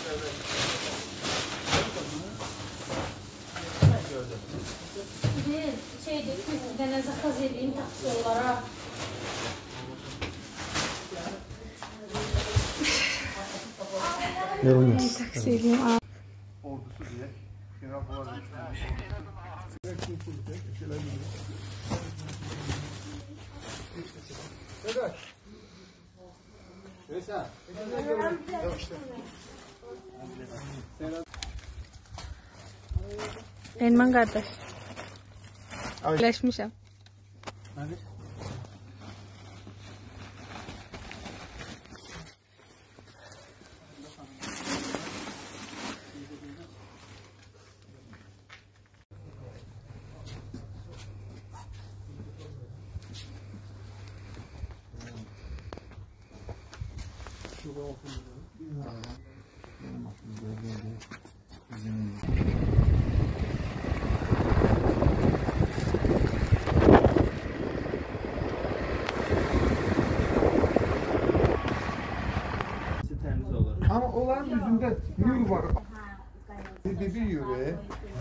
Şeydir, biz dənə zakaz edeyim taksi olaraq. Yorulmaz. Taksi edeyim. Ordusu diye. Genel olarak. Vedat. Veysel. Yok işte. Elman qardaş. Birləşmişəm. Hadi. Ama onların yüzünde nur var. Bir yürü.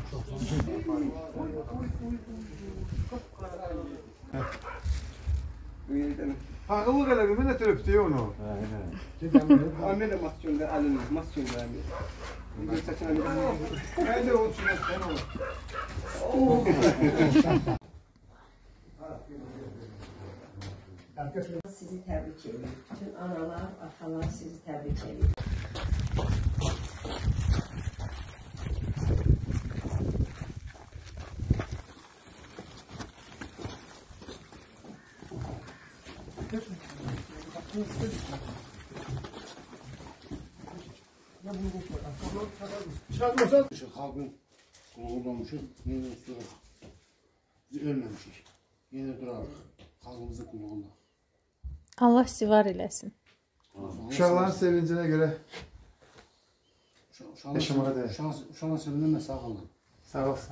Ağıllı kadar bir ne tepti onu. Anne de masyonda alın, masyonda alın. Bir saçına bir tane. Ben de o şuna sen ol. Sizi təbrik edir. Bütün analar, atalar sizi təbrik edir. Halkın kullanmışız, yine sonra biz ölmemişik. Yine durarıq. Halkımızın kullanında. Allah sizi var eləsin. Uşaqların sevincine göre yaşamağa değer. Uşağın sevincine ben sağ olun. Sağ olsun.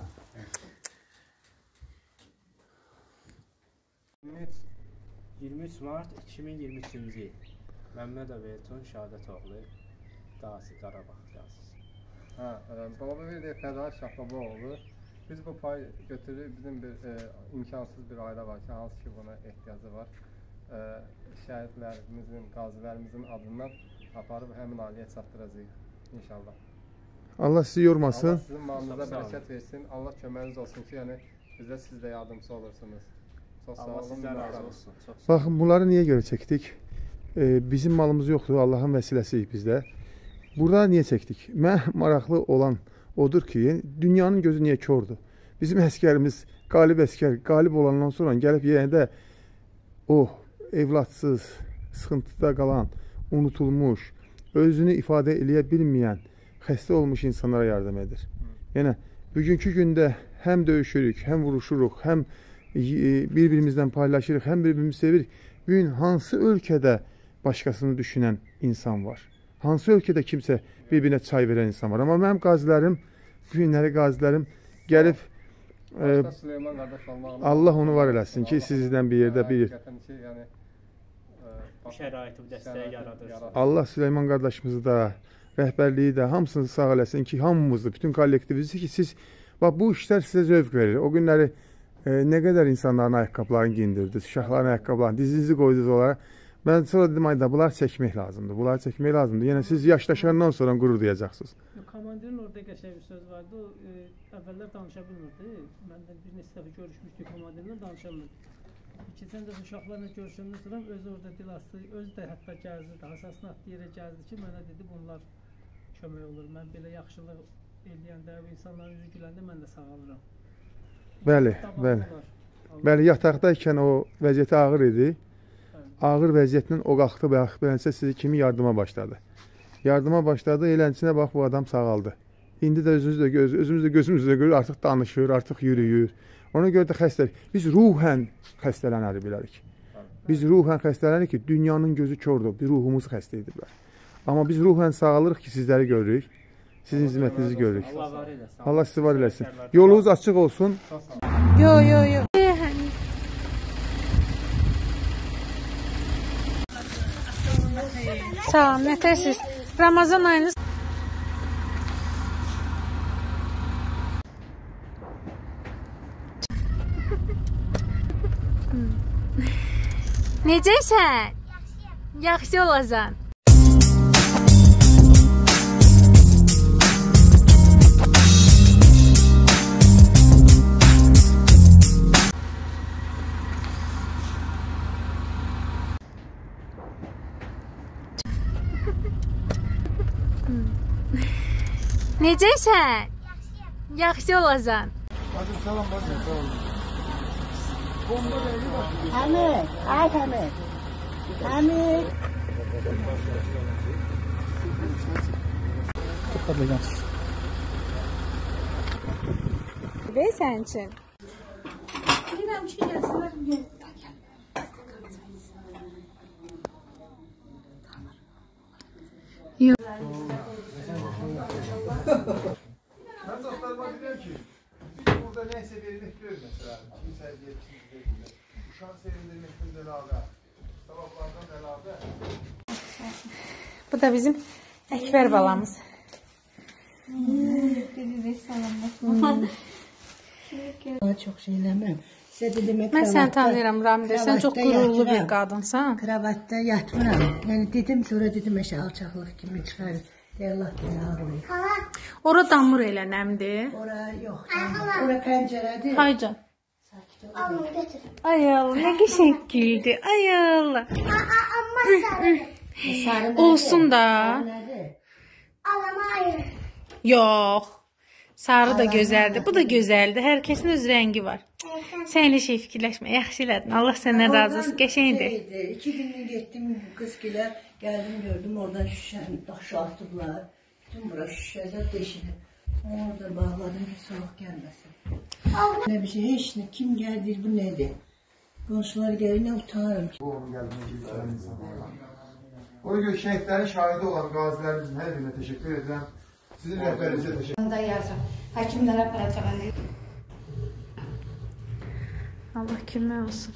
23 Mart 2023-cü il. Məmmədov Elton Şəhadətoğlu, Dağısı, Qarabağ yazısı. Balabaverdi Fəda Şahlaboğlu. Biz bu pay götürüb, bizim bir imkansız bir ailə var ki, hansı ki buna ehtiyacı var. Şəhidlərimizin, qazilərimizin adından aparıb həmin ailəyə çatdıracağıq inşallah. Allah sizi yormasın. Allah sizin malınıza bərəkət versin. Allah köməyiniz olsun ki, yəni bizə siz də yardımcı olursunuz. Çox sağ olun. Allah sizdən razı olsun. Bakın bunları niye göre çektik? Bizim malımız yoktu. Allah'ın vesilesiyik bizde. Burada niye çektik? Mən maraqlı olan odur ki, dünyanın gözü niye kördür? Bizim əsgərimiz, qalib əskər, qalib olandan sonra gəlib yenə də o evladsız, sıxıntıda qalan, unutulmuş, özünü ifadə eləyə bilməyən, xəstə olmuş insanlara yardım edir. Yəni, bugünkü gündə həm döyüşürük, həm vuruşuruq, həm bir-birimizdən paylaşırıq, həm bir-birimizi sevirik. Bugün hansı ölkədə başqasını düşünən insan var? Hansı ölkədə kimsə bir-birinə çay verən insan var? Amma mənim qazilərim, bu günləri qazilərim gəlib Allah onu var eləsin ki, sizdən bir yerdə bir şəraiti bu dəstəyi yaradır. Allah Süleyman qardaşımızı da, rəhbərliyi də hamısını sağ eləsin ki, hamımızı, bütün kollektivimizi ki, siz bu işlər sizə zövq verir. O günləri ne qədər insanların ayaqqabılarını giyindirdiniz, uşaqların ayaqqabılarını, dizinizi qoydunuz onlara. Ben sonra dedim, ayda bunlar çəkmək lazımdır, bunları çəkmək lazımdır. Yəni siz yaşlaşandan sonra qürur duyacaqsınız. Komandirin orada qəşəng bir söz vardı, o əvvəllər danışa bilmirdi. Məndən bir neçə dəfə görüşmüşdük komandirinlə, danışa bilmirdi. Keçən dəfə uşaqlarla görüşəndən sonra özü orada dil astı, özü də hətta gəzdi, hasasını atdı yerə gəzdi ki, mənə dedi, bunlar kömək olur. Mən belə yaxşılıq eləyəndə, insanların yüzü güləndə mən də sağalıram. Bəli, bəli. Bəli, yataqdaykən o vəziyyəti ağır idi. Ağır vəziyyətlə o qalxdı, beləncə sizi kimi yardıma başladı. Yardıma başladı, elənçinə bax, bu adam sağaldı. İndi də özümüzdə gözümüzdə görür, artıq danışır, artıq yürüyür. Ona görə də xəstəlik. Biz ruhən xəstələnəri bilərik. Biz ruhən xəstələnirik ki, dünyanın gözü kördür, bir ruhumuzu xəstə ediblər. Amma biz ruhən sağalırıq ki, sizləri görürük, sizin hizmətinizi görürük. Allah sizi var eləsin. Yolunuz açıq olsun. Yo. Sağ olun, nətəsiz. Ramazan ayınız Necəsən? Yaxşı olasan. Necəsən? Yaxşı olasan. Bacım salam bacım, sağ olun. Bomba neydi bak? Hamid, ay Hamid. Hamid. Bəy sənin üçün. Bilirəm ki, gəlsələr, gəl. Ben dostlarıma diyorum ki, biz burada neyse vermek diyoruz mesela. Kimse yetişmiş değil. Uşağı sevindirmekten delade. Sabahlardan delade. Bu da bizim Əkbər balamız. Çox şey eləməm. Sizə dedim, Mən səni tanıyıram Ramidə. Sən çox qürurlu bir qadınsan. Kravatda yatmıram. Yəni dedim, sonra dedim, əşə alçaqlıq kimi çıxarır. Allah beni ağlayır. Ora damır elə nəmdir. Ora yox. Ora pəncərədir. Haycan. Ay Allah, nə qəşəng güldü. Ay Allah. Olsun da. Yox. Sarı da gözəldir. Bu da gözəldir. Hər kəsin öz rəngi var. Sən elə şey fikirləşmə. Yaxşı elədin. Allah səndən razı olsun. Qəşəngdir. 2 günlük getdim qızgilə. Geldim gördüm oradan şişəni daşı attıblar. Bütün bura şişələr deşilib. Orada bağladım ki soğuk gelmesin. Ne bir şey hiç ne kim geldi bu nedir? Komşular gelince utanırım. Bu onun geldiğine gülüşen insanlardan. O gün şehitlerin şahidi olan gazilerimizin her birine teşekkür ederim. Sizin rehberinize teşekkür ederim. Da yazın. Həkimlərə aparacağım. Allah kömək olsun.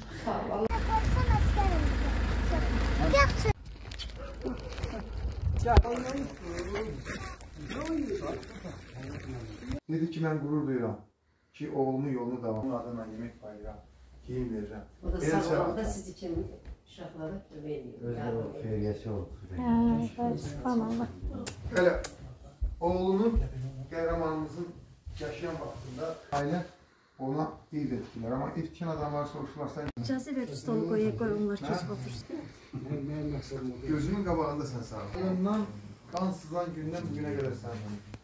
Dedi ki ben gurur duyuram ki oğlumun yolunu devam. Onun adına yemek paylayıram, giyim veririm. O da sağlıqda siz için uşaqlara veriyor. Xeyriyyəçi oldu. Subhanallah. Öyle oğlunun qəhrəmanımızın yaşayan vaxtında aile ona iyi ettiler ama etkin adamlar soruşurlarsa İcazə ver stolu qoy onlar keçib otursun. gözünün qabağında sen sağ ol. Ondan kan sızan gündən bugüne kadar sen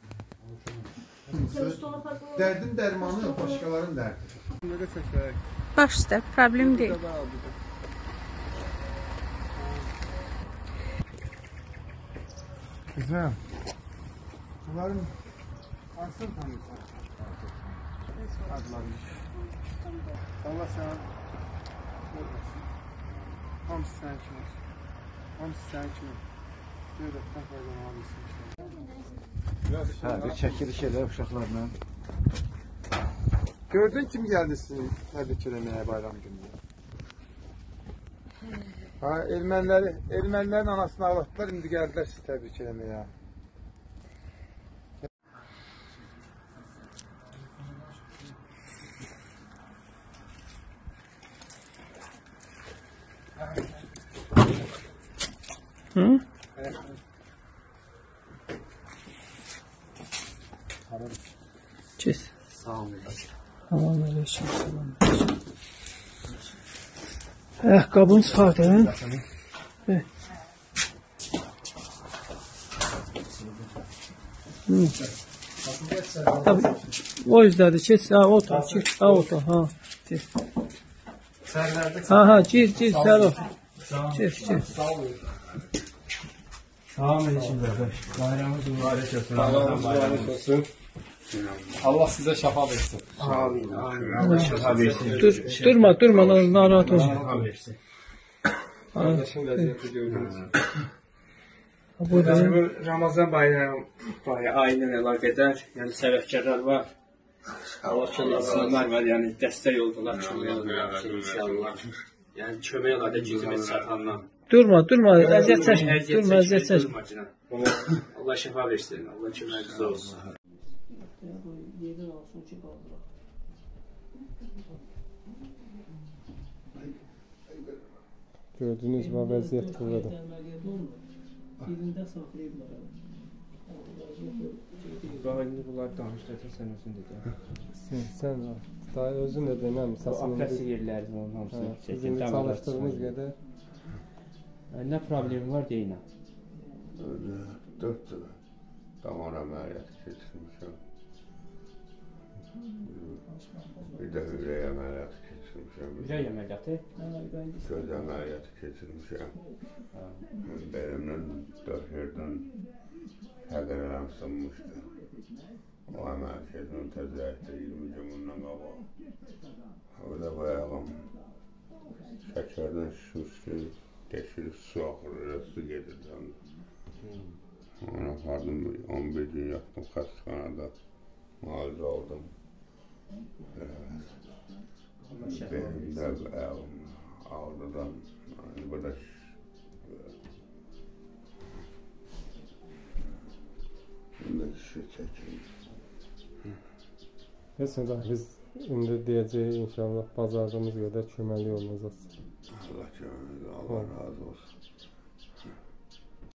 Derdin dermanı başkalarının derdi. Baş üstə, problem deyil. Güzel. Bunların hansını tanıyorsun? Adlarını. Allah sana hamısı sen için olsun. Hamısı sen için olsun. Devletten faydalanmalısın inşallah. Hə, bir çəkiliş edək uşaqlarla. Gördün kim geldi sizi təbrik eləməyə bayram günü? Ha, ermənilərin anasını ağlatdılar, indi gəldilər sizi təbrik eləməyə. Hı? Kes. Salam aleyküm. Ayakkabını çıxardın. Tabii. O yüzdedir. Kes. Ha otur. Kes. Ha otur. Ha. Kes. Ha gir sen o. Kes. Salam aleyküm qardaş. Bayramınız mübarək olsun. Bayramınız mübarək olsun. Allah size şəfa versin. Amin. Allah şəfa versin. Durma narahat olma. Şəfa versin. Kardeşin vəziyyəti gördünüz. Bu da Bu Ramazan bayramı ayının əlaqədar, yəni səbəbkarlar var. Allah insanlar var, yəni dəstək oldular, kömək oldular inşallah. Yəni kömək olardı gücümüz çatandan. durma. Əziyyət çəkmə. Durma, əziyyət çəkmə. Allah şəfa versin. Allah köməyiniz olsun. Yerden olsun ki kaldılar. Gördüğünüz gibi vəziyyət buradadır. Əməliyyat olmur. Birində saxlayıblar. İndi bunlar danışdırsa sən özün dedi. Sən daha özün də denəm. Operasiya yerləri onun hamısını Sizin çalışdığınız qədər. Nə problemi var deyinə? 4 yıl damar ameliyatı geçirmişim. Bir de ürək ameliyatı geçirmişim. Ürək əməliyyatı? Göz ameliyatı geçirmişim. Belimden 4 yerden fəqərəm sınmışdı. O ameliyatın təzəyətdə 20 gün bundan qabaq. O da bu ayağım şəkərdən şüşkü deşilib su axırır, su gedirdi. Ona apardım, 11 gün yattım xəstəxanada, müalicə aldım. Belimdə ayağım ağrıdan, burada şişə çəkim. Heç nə biz indi deyəcəyik inşallah bazardığımız qədər köməkli olacağız. Allah köməkli, Allah razı olsun.